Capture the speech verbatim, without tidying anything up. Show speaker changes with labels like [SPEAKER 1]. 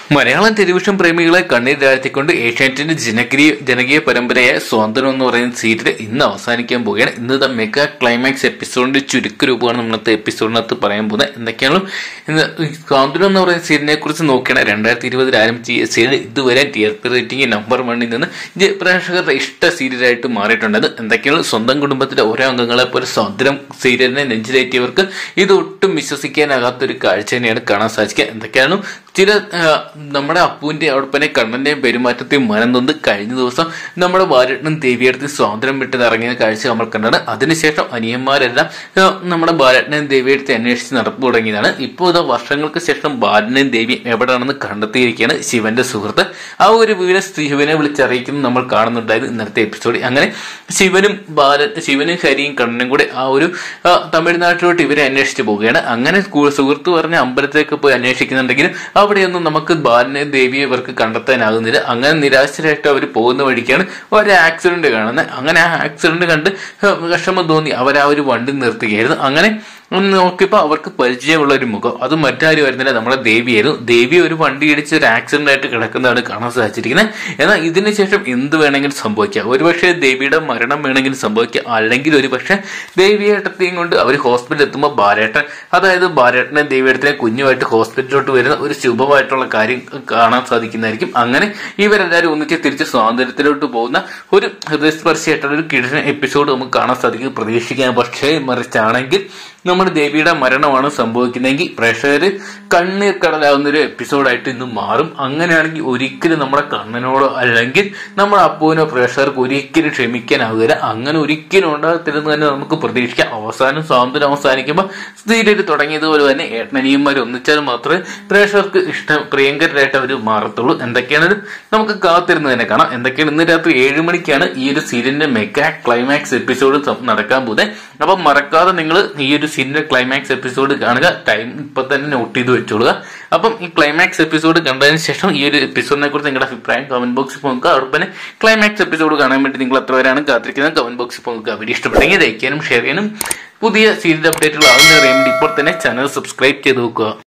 [SPEAKER 1] Malayalam television പ്രേമികളെ കണ്ണീർ താഴ്ത്തിക്കൊണ്ട് ഏഷ്യാനെറ്റിന്റെ ജനകീയ ജനകീയ പരമ്പരയായ സ്വാതന്ത്ര്യം എന്ന് പറയുന്ന സീരിയൽ ഇന്ന് അവസാനിക്കാൻ പോവുകയാണ്. ഇന്നത്തെ മെഗാ ക്ലൈമാക്സ് എപ്പിസോഡിന്റെ ചുരുക്ക രൂപമാണ് നമ്മളത്തെ എപ്പിസോഡിനകത്ത് പറയാൻ പോകുന്നത്. എന്തൊക്കെയാണ് ഇന്ന് സ്വാതന്ത്ര്യം എന്ന് പറയുന്ന സീരിയലിനെ കുറിച്ച് നോക്കിയാണ് രണ്ടായിരത്തി ഇരുപതിൽ ആരംഭിച്ച ഈ സീരിയൽ ഇതുവരെ T R P rating number വണ്ണിൽ നിന്ന് പ്രേക്ഷകരുടെ ഇഷ്ട സീരിയലായിട്ട് മാറിയിട്ടുണ്ടത്. എന്തൊക്കെയാണ് സ്വന്തം കുടുംബത്തിലെ ഓരോ അംഗങ്ങളെ പോലെ സ്വാതന്ത്ര്യം സീരിയലിനെ നെഞ്ചിലേറ്റിയവർക്ക് ഇത് ഒട്ടും വിശ്വസിക്കാനാകാത്തൊരു കാഴ്ച തന്നെയാണ് കാണാൻ സാധിക്കുക. എന്തൊക്കെയാണ് ചില നമ്മുടെ അപ്പുവിന്റെ അവിടപ്പനെ കണ്ണന്റെയും പെരുമാറ്റത്തെയും മനം നൊന്ന് കഴിഞ്ഞ ദിവസം നമ്മുടെ ബാലട്ടനും ദേവിയെടുത്ത് സ്വാതന്ത്ര്യം വിട്ടത് ഇറങ്ങിയ കാഴ്ച നമ്മൾ കണ്ടത്. അതിനുശേഷം അനിയന്മാരെല്ലാം നമ്മുടെ ബാലട്ടനെയും ദേവിയെടുത്ത് അന്വേഷിച്ച് നടപ്പ് തുടങ്ങിയതാണ്. ഇപ്പോൾ ഇത് വർഷങ്ങൾക്ക് ശേഷം ബാലനെയും ദേവിയും എവിടെയാണെന്ന് കണ്ടെത്തിയിരിക്കുകയാണ് ശിവന്റെ സുഹൃത്ത്. ആ ഒരു വീട് ശിവനെ വിളിച്ചറിയിക്കുന്നത് നമ്മൾ കാണുന്നുണ്ടായിരുന്നു ഇന്നത്തെ എപ്പിസോഡ്. അങ്ങനെ ശിവനും ബാല ശിവനും ഹരിയും കണ്ണനും കൂടെ ആ ഒരു തമിഴ്നാട്ടിലോട്ട് ഇവരെ അന്വേഷിച്ച് പോവുകയാണ്. അങ്ങനെ സുഹൃത്ത് പറഞ്ഞ അമ്പലത്തിലേക്ക് പോയി അന്വേഷിക്കുന്നുണ്ടെങ്കിലും അവിടെയൊന്നും നമുക്ക് ബാലനെ ദേവിയെ ഇവർക്ക് കണ്ടെത്താനാകുന്നില്ല. അങ്ങനെ നിരാശരായിട്ട് അവർ പോകുന്ന വഴിക്കാണ് ഒരു ആക്സിഡന്റ് കാണുന്നത്. അങ്ങനെ ആ ആക്സിഡന്റ് കണ്ട് വിഷമം തോന്നി അവർ ആ ഒരു വണ്ടി നിർത്തുകയായിരുന്നു. അങ്ങനെ നോക്കിയപ്പോ അവർക്ക് പരിചയമുള്ള ഒരു മുഖം, അത് മറ്റാരും വരുന്നില്ല, നമ്മുടെ ദേവിയായിരുന്നു. ദേവി ഒരു വണ്ടി ഇടിച്ച് ഒരു ആക്സിഡന്റ് ആയിട്ട് കിടക്കുന്നതാണ് കാണാൻ സാധിച്ചിരിക്കുന്നത്. എന്നാൽ ഇതിന് ശേഷം എന്ത് വേണമെങ്കിലും സംഭവിക്കാം. ഒരുപക്ഷെ ദേവിയുടെ മരണം വേണമെങ്കിലും സംഭവിക്കാം, അല്ലെങ്കിൽ ഒരു പക്ഷെ ദേവിയേട്ടത്തെയും കൊണ്ട് അവർ ഹോസ്പിറ്റലിൽ എത്തുമ്പോൾ ബാലേട്ടൻ, അതായത് ബാലേട്ടനെ ദേവിയേട്ടനെ കുഞ്ഞുമായിട്ട് ഹോസ്പിറ്റലിലോട്ട് വരുന്ന ഒരു ശുഭമായിട്ടുള്ള കാര്യം കാണാൻ സാധിക്കുന്നതായിരിക്കും. അങ്ങനെ ഇവരെല്ലാവരും ഒന്നിച്ച് തിരിച്ച് സ്വാതന്ത്ര്യത്തിലോട്ട് പോകുന്ന ഒരു ഹൃദയസ്പർശിയായിട്ടുള്ള ഒരു കിടന്ന എപ്പിസോഡ് നമുക്ക് കാണാൻ സാധിക്കും, പ്രതീക്ഷിക്കാം. പക്ഷേ മറിച്ചാണെങ്കിൽ നമ്മുടെ ദേവിയുടെ മരണമാണ് സംഭവിക്കുന്നതെങ്കിൽ പ്രേക്ഷകര് കണ്ണീർ കടലാവുന്ന ഒരു എപ്പിസോഡായിട്ട് ഇന്ന് മാറും. അങ്ങനെയാണെങ്കിൽ ഒരിക്കലും നമ്മുടെ കണ്ണനോടോ അല്ലെങ്കിൽ നമ്മുടെ അപ്പുവിനോ പ്രേക്ഷകർക്ക് ഒരിക്കലും ക്ഷമിക്കാനാവുകയില്ല. അങ്ങനെ ഒരിക്കലും ഉണ്ടാകത്തില്ലെന്ന് തന്നെ നമുക്ക് പ്രതീക്ഷിക്കാം. അവസാനം സ്വാതന്ത്ര്യം അവസാനിക്കുമ്പോൾ സീരിയൽ തുടങ്ങിയതുപോലെ തന്നെ ഏട്ടനനിയന്മാർ ഒന്നിച്ചാൽ മാത്രമേ പ്രേക്ഷകർക്ക് ഇഷ്ടം പ്രിയങ്കരായിട്ട് അവർ മാറത്തുള്ളൂ. എന്തൊക്കെയാണ് നമുക്ക് കാത്തിരുന്ന് തന്നെ കാണാം. എന്തൊക്കെയാണ് ഇന്ന് രാത്രി ഏഴ് മണിക്കാണ് ഈ ഒരു സീരിയലിന്റെ മെഗാ ക്ലൈമാക്സ് എപ്പിസോഡ് നടക്കാൻ പോകുന്നത്. അപ്പം മറക്കാതെ നിങ്ങൾ ഈ ഒരു സീരിയൽ ക്ലൈമാക്സ് എപ്പിസോഡ് കാണുക. ടൈം ഇപ്പൊ തന്നെ നോട്ട് ചെയ്ത് വെച്ചോളുക. അപ്പം ഈ ക്ലൈമാക്സ് എപ്പിസോഡ് കണ്ടതിന് ശേഷം ഈ ഒരു എപ്പിസോഡിനെ കുറിച്ച് നിങ്ങളുടെ അഭിപ്രായം കമന്റ് ബോക്സിൽ പോകുക. അവിടെ തന്നെ ക്ലൈമാക്സ് എപ്പിസോഡ് കാണാൻ വേണ്ടി നിങ്ങൾ എത്ര പേരാണ് കാത്തിരിക്കുന്നത് കമന്റ് ബോക്സിൽ പോകുക. വീഡിയോ ഇഷ്ടപ്പെട്ടെങ്കിൽ ലൈക്ക് ചെയ്യാനും ഷെയർ ചെയ്യാനും പുതിയ സീരിയൽ അപ്ഡേറ്റുകൾ ആകുന്ന അറിയാൻ വേണ്ടി ഇപ്പോൾ തന്നെ ചാനൽ സബ്സ്ക്രൈബ് ചെയ്ത് നോക്കുക.